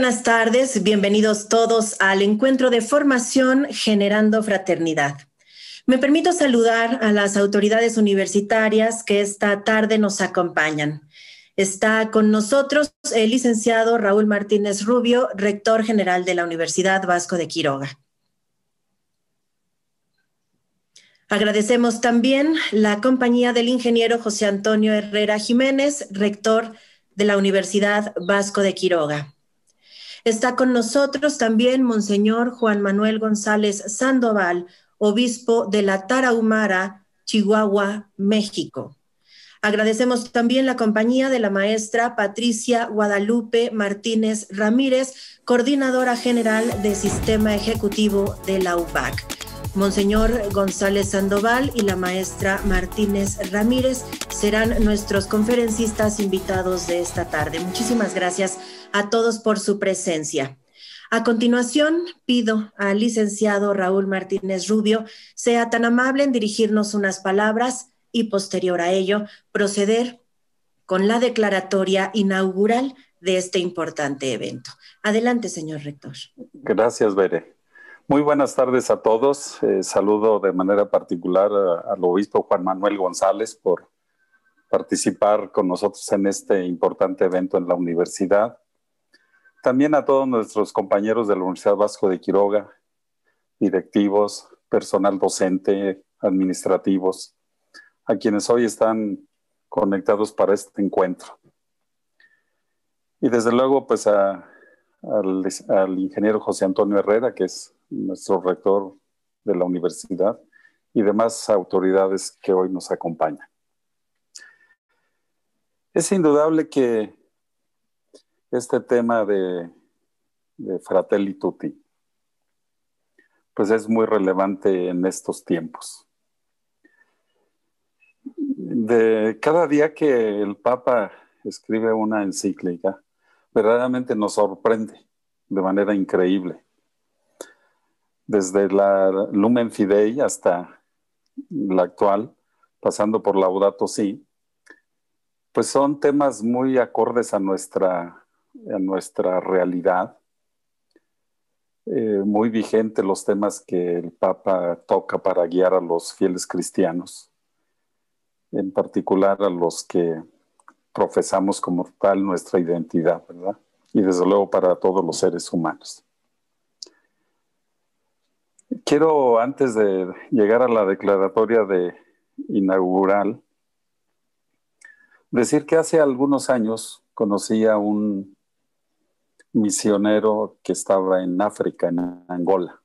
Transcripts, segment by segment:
buenas tardes, bienvenidos todos al encuentro de formación Generando Fraternidad. Me permito saludar a las autoridades universitarias que esta tarde nos acompañan. Está con nosotros el licenciado Raúl Martínez Rubio, rector general de la Universidad Vasco de Quiroga. Agradecemos también la compañía del ingeniero José Antonio Herrera Jiménez, rector de la Universidad Vasco de Quiroga. Está con nosotros también Monseñor Juan Manuel González Sandoval, obispo de la Tarahumara, Chihuahua, México. Agradecemos también la compañía de la maestra Patricia Guadalupe Martínez Ramírez, coordinadora general de Sistema Ejecutivo de la UBAC. Monseñor González Sandoval y la maestra Martínez Ramírez serán nuestros conferencistas invitados de esta tarde. Muchísimas gracias a todos por su presencia. A continuación, pido al licenciado Raúl Martínez Rubio sea tan amable en dirigirnos unas palabras y posterior a ello proceder con la declaratoria inaugural de este importante evento. Adelante, señor rector. Gracias, Bere. Muy buenas tardes a todos. Saludo de manera particular al obispo Juan Manuel González por participar con nosotros en este importante evento en la universidad. También a todos nuestros compañeros de la Universidad Vasco de Quiroga, directivos, personal docente, administrativos, a quienes hoy están conectados para este encuentro. Y desde luego, pues al ingeniero José Antonio Herrera, que es nuestro rector de la universidad, y demás autoridades que hoy nos acompañan. Es indudable que este tema de Fratelli Tutti, pues es muy relevante en estos tiempos. Cada día que el Papa escribe una encíclica, verdaderamente nos sorprende de manera increíble. Desde la Lumen Fidei hasta la actual, pasando por Laudato Si, pues son temas muy acordes a nuestra realidad, muy vigentes los temas que el Papa toca para guiar a los fieles cristianos, en particular a los que profesamos como tal nuestra identidad, ¿verdad? Y desde luego para todos los seres humanos. Quiero, antes de llegar a la declaratoria inaugural, decir que hace algunos años conocí a un misionero que estaba en África, en Angola.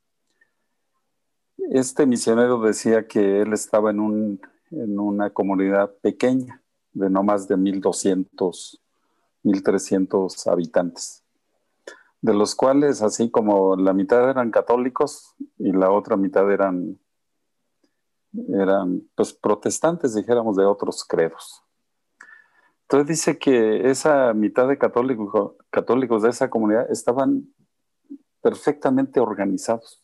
Este misionero decía que él estaba en una comunidad pequeña de no más de 1,200, 1,300 habitantes, de los cuales así como la mitad eran católicos y la otra mitad eran pues protestantes, dijéramos, de otros credos. Entonces dice que esa mitad de católicos de esa comunidad estaban perfectamente organizados,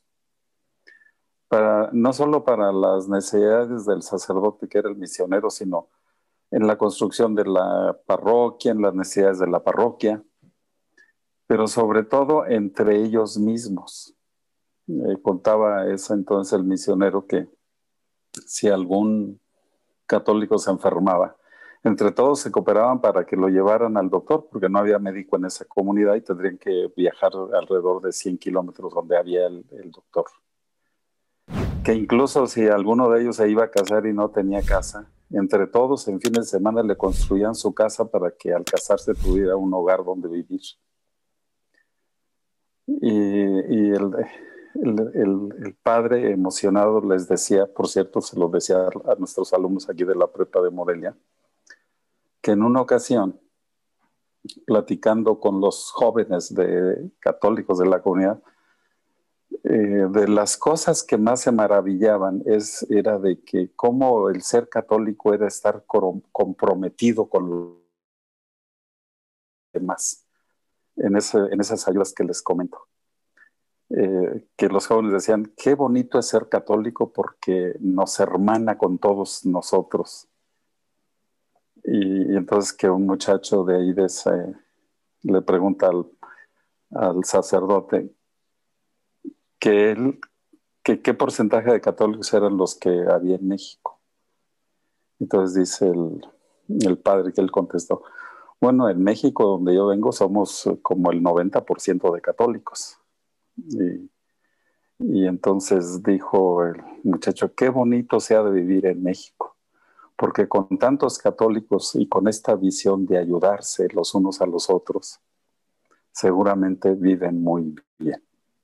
no solo para las necesidades del sacerdote que era el misionero, sino en la construcción de la parroquia, en las necesidades de la parroquia, pero sobre todo entre ellos mismos. Contaba eso entonces el misionero que si algún católico se enfermaba, entre todos se cooperaban para que lo llevaran al doctor, porque no había médico en esa comunidad y tendrían que viajar alrededor de 100 kilómetros donde había el doctor. Que incluso si alguno de ellos se iba a casar y no tenía casa, entre todos en fin de semana le construían su casa para que al casarse tuviera un hogar donde vivir. Y el padre emocionado les decía, por cierto, se lo decía a nuestros alumnos aquí de la prepa de Morelia, que en una ocasión, platicando con los jóvenes católicos de la comunidad, de las cosas que más se maravillaban era de que cómo el ser católico era estar comprometido con los demás en esas ayudas que les comento. Que los jóvenes decían, qué bonito es ser católico porque nos hermana con todos nosotros. Y entonces que un muchacho de ahí le pregunta al sacerdote qué porcentaje de católicos eran los que había en México. Entonces dice el padre que él contestó, bueno, en México, donde yo vengo, somos como el 90% de católicos. Y entonces dijo el muchacho, qué bonito sea de vivir en México, porque con tantos católicos y con esta visión de ayudarse los unos a los otros, seguramente viven muy bien.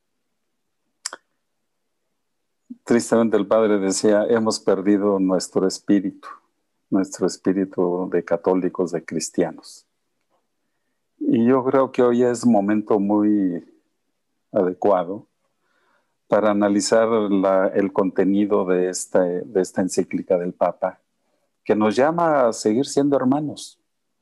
Tristemente el padre decía, hemos perdido nuestro espíritu de católicos, de cristianos. Y yo creo que hoy es un momento muy adecuado para analizar el contenido de esta encíclica del Papa, que nos llama a seguir siendo hermanos.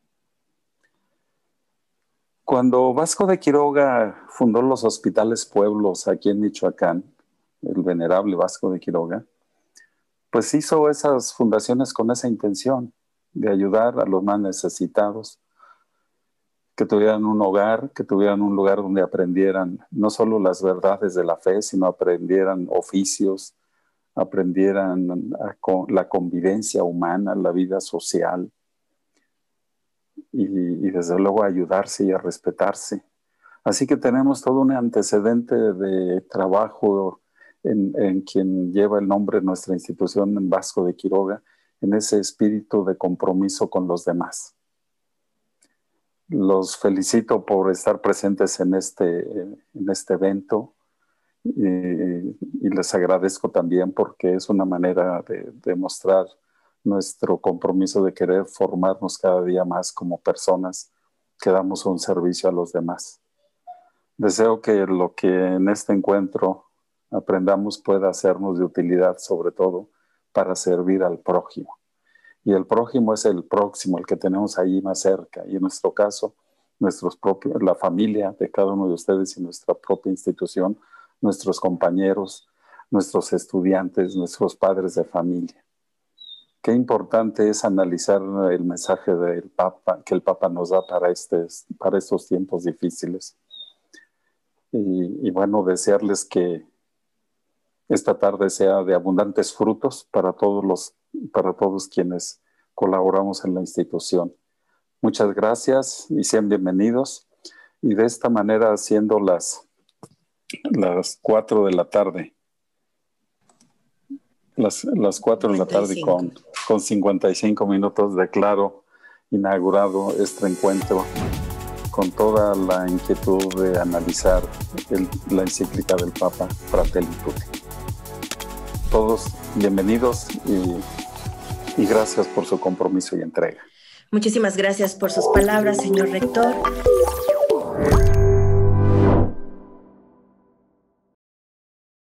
Cuando Vasco de Quiroga fundó los hospitales pueblos aquí en Michoacán, el venerable Vasco de Quiroga, pues hizo esas fundaciones con esa intención de ayudar a los más necesitados, que tuvieran un hogar, que tuvieran un lugar donde aprendieran no solo las verdades de la fe, sino aprendieran oficios, aprendieran la convivencia humana, la vida social y desde luego a ayudarse y a respetarse. Así que tenemos todo un antecedente de trabajo en quien lleva el nombre de nuestra institución, en Vasco de Quiroga, en ese espíritu de compromiso con los demás. Los felicito por estar presentes en este evento y les agradezco también porque es una manera de demostrar nuestro compromiso de querer formarnos cada día más como personas que damos un servicio a los demás. Deseo que lo que en este encuentro aprendamos pueda sernos de utilidad, sobre todo para servir al prójimo. Y el prójimo es el próximo, el que tenemos ahí más cerca. Y en nuestro caso, la familia de cada uno de ustedes y nuestra propia institución, nuestros compañeros, nuestros estudiantes, nuestros padres de familia. Qué importante es analizar el mensaje del Papa, que el Papa nos da para estos tiempos difíciles. Y bueno, desearles que esta tarde sea de abundantes frutos para todos quienes colaboramos en la institución. Muchas gracias y sean bienvenidos. Y de esta manera, siendo las 4 de la tarde, las 4 de la tarde con 55 minutos, declaro inaugurado este encuentro con toda la inquietud de analizar la encíclica del Papa Fratelli Tutti. Todos bienvenidos y gracias por su compromiso y entrega. Muchísimas gracias por sus palabras, señor rector.